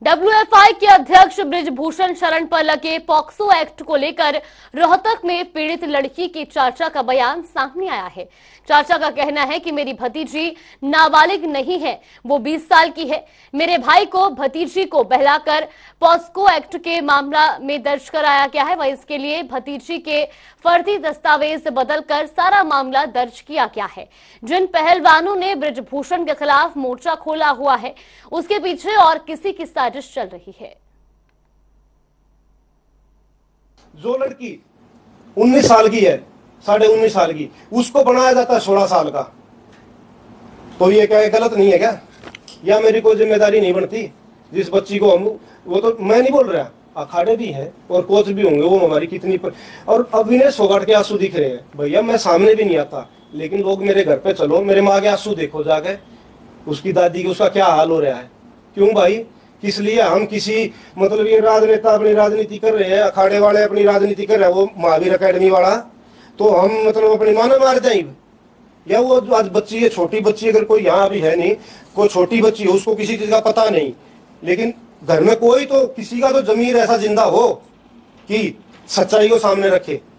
WFI के अध्यक्ष बृजभूषण शरण पर लगे पॉक्सो एक्ट को लेकर रोहतक में पीड़ित लड़की की चाचा का बयान सामने आया है। चाचा का कहना है कि मेरी भतीजी नाबालिग नहीं है, वो 20 साल की है। मेरे भाई को भतीजी को बहलाकर पॉक्सो एक्ट के मामला में दर्ज कराया गया है। वह इसके लिए भतीजी के फर्जी दस्तावेज बदलकर सारा मामला दर्ज किया गया है। जिन पहलवानों ने बृजभूषण के खिलाफ मोर्चा खोला हुआ है, उसके पीछे और किसी की साजिश चल रही है। जो लड़की 19 साल की है, 19.5 साल की, उसको बनाया जाता है 16 साल का, तो ये क्या गलत नहीं है क्या? या मेरी कोई जिम्मेदारी नहीं बनती? जिस बच्ची को हम, वो तो मैं नहीं बोल रहा, अखाड़े भी हैं और कोच भी होंगे, वो हमारी कितनी पर, और अविनेश फोगाट के आंसू दिख रहे हैं। भैया मैं सामने भी नहीं आता, लेकिन लोग मेरे घर पे चलो, मेरे माँ के आंसू देखो जाके, उसकी दादी की, उसका क्या हाल हो रहा है। क्यों भाई? किस लिए हम किसी, मतलब ये राजनेता अपनी राजनीति कर रहे हैं, अखाड़े वाले अपनी राजनीति कर रहे हैं, वो महावीर अकेडमी वाला, तो हम मतलब अपनी मानो मार जाएंगे? या वो आज बच्ची है, छोटी बच्ची, अगर कोई यहाँ अभी है नहीं, कोई छोटी बच्ची हो, उसको किसी चीज का पता नहीं, लेकिन घर में कोई तो, किसी का तो जमीर ऐसा जिंदा हो कि सच्चाई को सामने रखे।